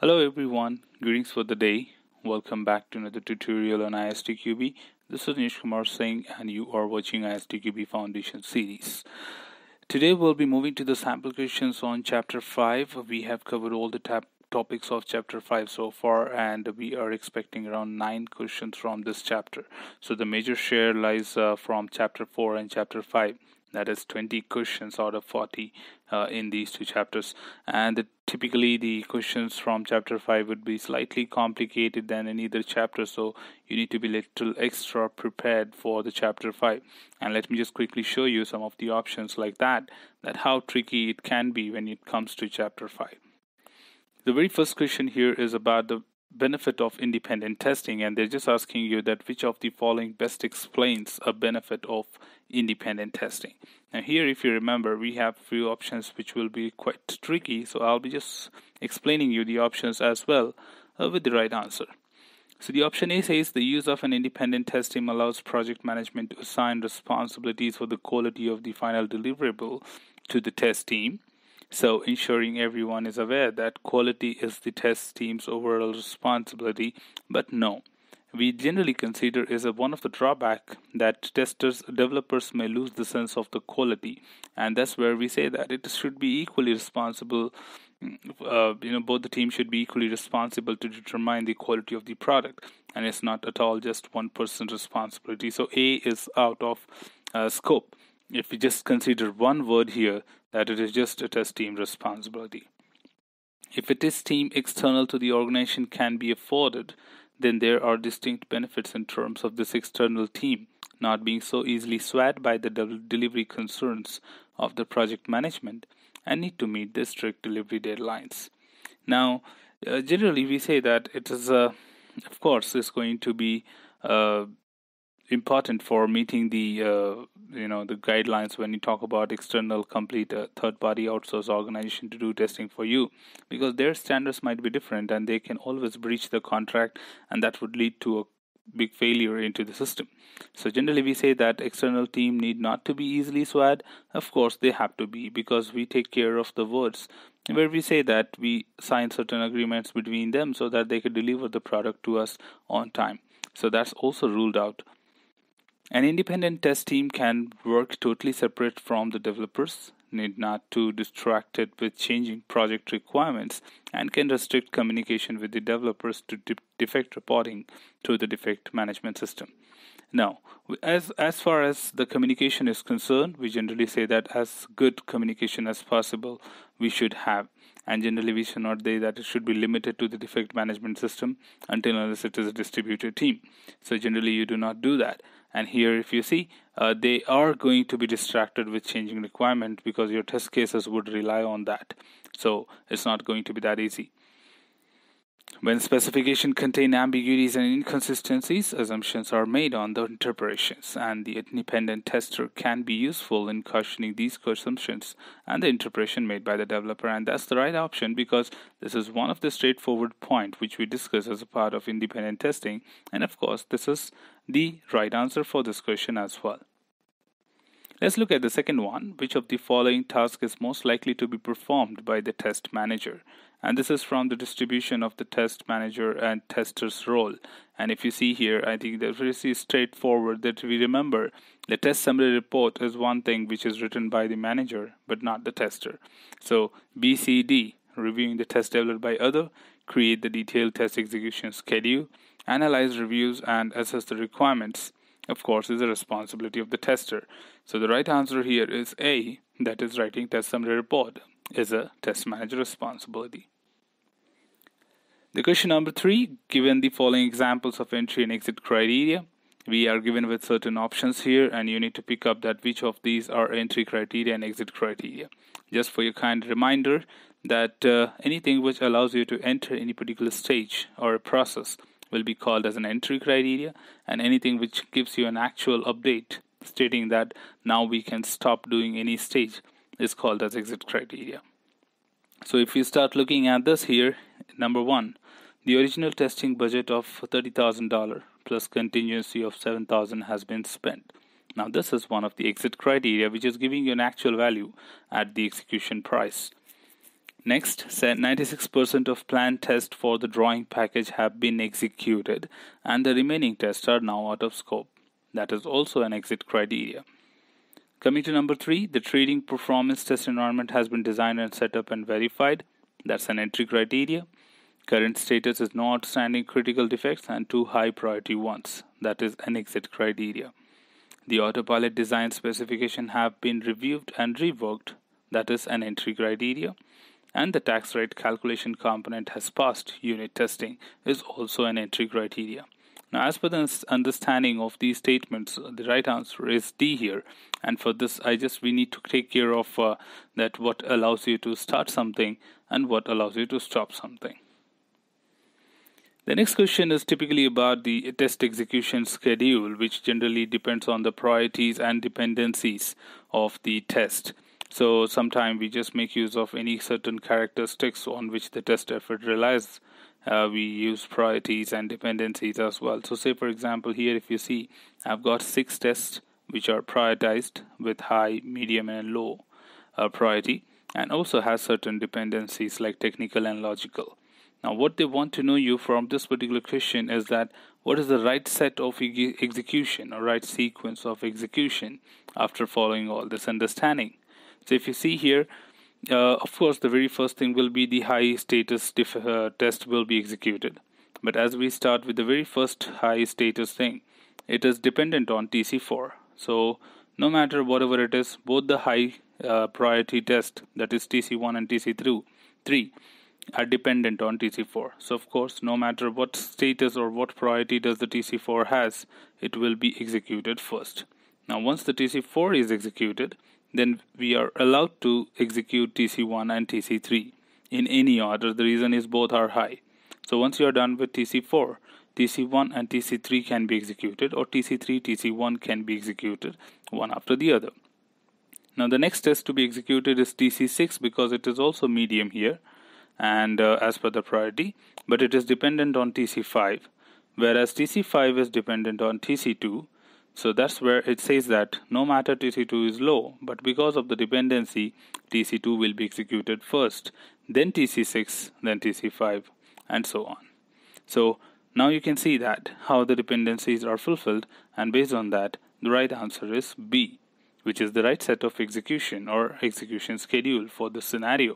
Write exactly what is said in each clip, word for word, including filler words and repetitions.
Hello everyone, greetings for the day. Welcome back to another tutorial on I S T Q B. This is Neeraj Kumar Singh and you are watching I S T Q B Foundation series. Today we'll be moving to the sample questions on chapter five. We have covered all the tab topics of chapter five so far, and we are expecting around nine questions from this chapter. So the major share lies uh, from chapter four and chapter five. That is twenty questions out of forty uh, in these two chapters. And the, typically the questions from chapter five would be slightly complicated than any other chapter. So you need to be little extra prepared for the chapter five. And let me just quickly show you some of the options like that, that how tricky it can be when it comes to chapter five. The very first question here is about the benefit of independent testing, and they're just asking you that which of the following best explains a benefit of independent testing. Now here, if you remember, we have few options which will be quite tricky, so I'll be just explaining you the options as well uh, with the right answer. So the option A says the use of an independent test team allows project management to assign responsibilities for the quality of the final deliverable to the test team, so ensuring everyone is aware that quality is the test team's overall responsibility. But no, we generally consider is a one of the drawback that testers, developers may lose the sense of the quality, and that's where we say that it should be equally responsible. Uh, you know, both the teams should be equally responsible to determine the quality of the product, and it's not at all just one person's responsibility. So A is out of uh, scope if we just consider one word here, that it is just a test team responsibility. If a test team external to the organization can be afforded, then there are distinct benefits in terms of this external team not being so easily swayed by the delivery concerns of the project management and need to meet the strict delivery deadlines. Now, uh, generally we say that it is, uh, of course, is going to be uh, important for meeting the uh, you know the guidelines when you talk about external complete uh, third-party outsource organization to do testing for you, because their standards might be different and they can always breach the contract, and that would lead to a big failure into the system. So generally we say that external team need not to be easily swayed. Of course they have to be, because we take care of the words where we say that we sign certain agreements between them so that they can deliver the product to us on time. So that's also ruled out. An independent test team can work totally separate from the developers, need not to distracted with changing project requirements, and can restrict communication with the developers to de defect reporting to the defect management system. Now, as, as far as the communication is concerned, we generally say that as good communication as possible we should have, and generally we should not say that it should be limited to the defect management system until unless it is a distributed team. So generally you do not do that. And here if you see, uh, they are going to be distracted with changing requirement because your test cases would rely on that. So it's not going to be that easy. When specifications contain ambiguities and inconsistencies, assumptions are made on the interpretations, and the independent tester can be useful in questioning these assumptions and the interpretation made by the developer. And that's the right option, because this is one of the straightforward points which we discuss as a part of independent testing. And of course, this is the right answer for this question as well. Let's look at the second one. Which of the following tasks is most likely to be performed by the test manager? And this is from the distribution of the test manager and tester's role. And if you see here, I think that very straightforward that we remember the test summary report is one thing which is written by the manager but not the tester. So B, C, D, reviewing the test developed by other, create the detailed test execution schedule, analyze reviews and assess the requirements, of course, is the responsibility of the tester. So the right answer here is A, that is writing test summary report is a test manager responsibility. The question number three, given the following examples of entry and exit criteria, we are given with certain options here, and you need to pick up that which of these are entry criteria and exit criteria. Just for your kind reminder that uh, anything which allows you to enter any particular stage or a process will be called as an entry criteria, and anything which gives you an actual update stating that now we can stop doing any stage is called as exit criteria. So if you start looking at this here, number one, the original testing budget of thirty thousand dollars plus contingency of seven thousand dollars has been spent. Now this is one of the exit criteria which is giving you an actual value at the execution price. Next, said ninety-six percent of planned tests for the drawing package have been executed and the remaining tests are now out of scope. That is also an exit criteria. Coming to number three, the trading performance test environment has been designed and set up and verified. That's an entry criteria. Current status is no outstanding critical defects and two high priority ones. That is an exit criteria. The autopilot design specification have been reviewed and reworked. That is an entry criteria. And the tax rate calculation component has passed unit testing is also an entry criteria. Now, as per the understanding of these statements, the right answer is D here. And for this, I just we need to take care of uh, that what allows you to start something and what allows you to stop something. The next question is typically about the test execution schedule, which generally depends on the priorities and dependencies of the test. So sometimes we just make use of any certain characteristics on which the test effort relies. Uh, we use priorities and dependencies as well. So say for example here, if you see, I've got six tests which are prioritized with high, medium and low uh, priority, and also has certain dependencies like technical and logical. Now what they want to know you from this particular question is that what is the right set of e execution or right sequence of execution after following all this understanding. So if you see here, uh, of course, the very first thing will be the high status dif uh, test will be executed. But as we start with the very first high status thing, it is dependent on T C four. So no matter whatever it is, both the high uh, priority test, that is T C one and T C three, are dependent on T C four. So of course, no matter what status or what priority does the T C four has, it will be executed first. Now once the T C four is executed, then we are allowed to execute T C one and T C three in any order. The reason is both are high. So once you are done with T C four, T C one and T C three can be executed, or T C three, T C one can be executed one after the other. Now the next test to be executed is T C six because it is also medium here and uh, as per the priority, but it is dependent on T C five, whereas T C five is dependent on T C two. So that's where it says that no matter T C two is low, but because of the dependency, T C two will be executed first, then T C six, then T C five, and so on. So now you can see that how the dependencies are fulfilled, and based on that, the right answer is B, which is the right set of execution or execution schedule for this scenario.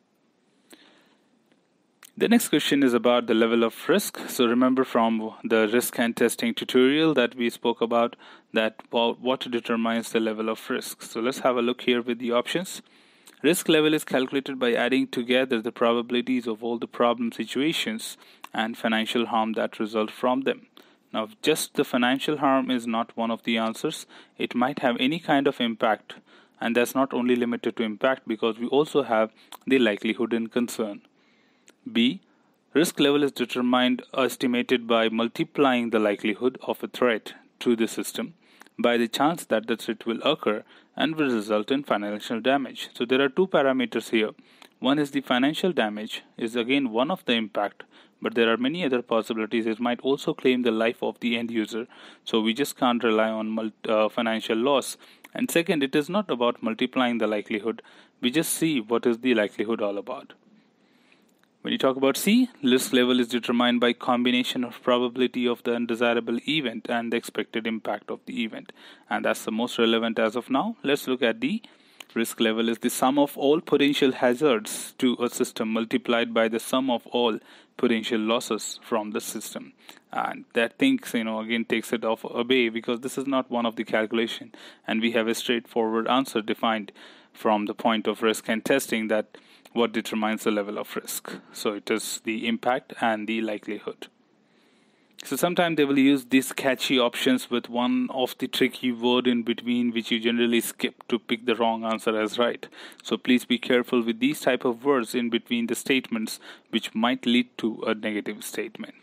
The next question is about the level of risk. So remember from the risk and testing tutorial that we spoke about that what determines the level of risk. So let's have a look here with the options. Risk level is calculated by adding together the probabilities of all the problem situations and financial harm that result from them. Now, just the financial harm is not one of the answers. It might have any kind of impact, and that's not only limited to impact because we also have the likelihood in concern. B. Risk level is determined or estimated by multiplying the likelihood of a threat to the system by the chance that the threat will occur and will result in financial damage. So there are two parameters here. One is the financial damage is again one of the impact, but there are many other possibilities. It might also claim the life of the end user. So we just can't rely on uh, financial loss. And second, it is not about multiplying the likelihood. We just see what is the likelihood all about. When you talk about C, risk level is determined by combination of probability of the undesirable event and the expected impact of the event. And that's the most relevant as of now. Let's look at D. Risk level is the sum of all potential hazards to a system multiplied by the sum of all potential losses from the system. And that thinks, you know, again takes it off away because this is not one of the calculation. And we have a straightforward answer defined from the point of risk and testing that what determines the level of risk. So it is the impact and the likelihood. So sometimes they will use these catchy options with one of the tricky word in between which you generally skip to pick the wrong answer as right. So please be careful with these type of words in between the statements which might lead to a negative statement.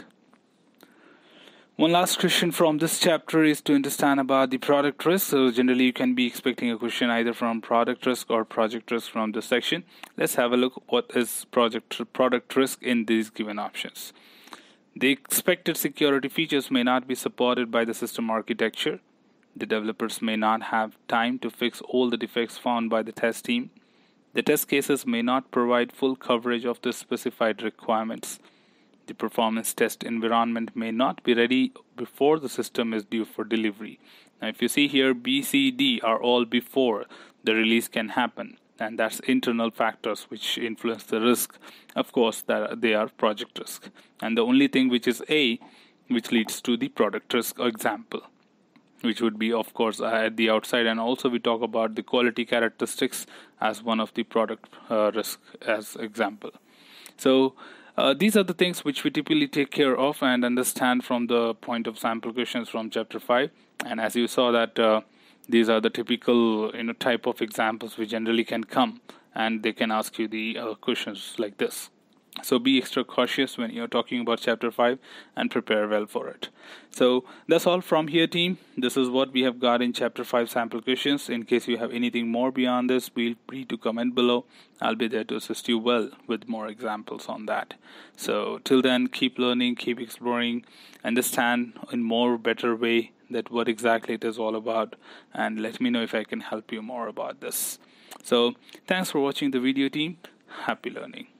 One last question from this chapter is to understand about the product risk. So generally you can be expecting a question either from product risk or project risk from this section. Let's have a look what is project product risk in these given options. The expected security features may not be supported by the system architecture. The developers may not have time to fix all the defects found by the test team. The test cases may not provide full coverage of the specified requirements. The performance test environment may not be ready before the system is due for delivery. Now, if you see here, B, C, D are all before the release can happen, and that's internal factors which influence the risk. Of course, that they are project risk. And the only thing which is A, which leads to the product risk example, which would be, of course, uh, at the outside. And also we talk about the quality characteristics as one of the product uh, risk as example. So uh, these are the things which we typically take care of and understand from the point of sample questions from chapter five. And as you saw that uh, these are the typical you know type of examples which generally can come, and they can ask you the uh, questions like this. So be extra cautious when you're talking about chapter five and prepare well for it. So that's all from here, team. This is what we have got in chapter five sample questions. In case you have anything more beyond this, feel free to comment below. I'll be there to assist you well with more examples on that. So till then, keep learning, keep exploring, understand in more better way that what exactly it is all about, and let me know if I can help you more about this. So thanks for watching the video, team. Happy learning.